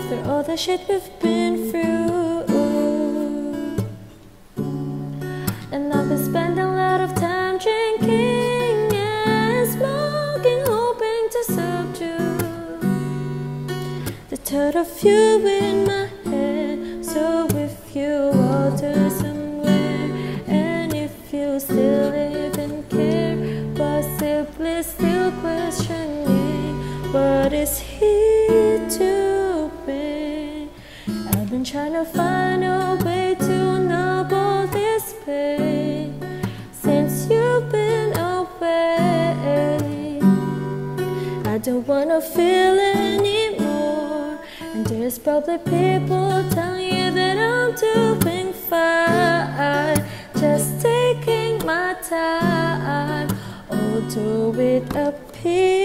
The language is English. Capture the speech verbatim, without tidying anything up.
after all the shit we've been through. And I've been spending a lot of time drinking and smoking, hoping to subdue the thought of you in my head. So if you alter somewhere, and if you still even care, possibly still questioning what is here to be. I've been trying to find a way to numb all this pain since you've been away. I don't wanna feel anymore, and there's probably people telling you that I'm doing fine, just taking my time, although it appears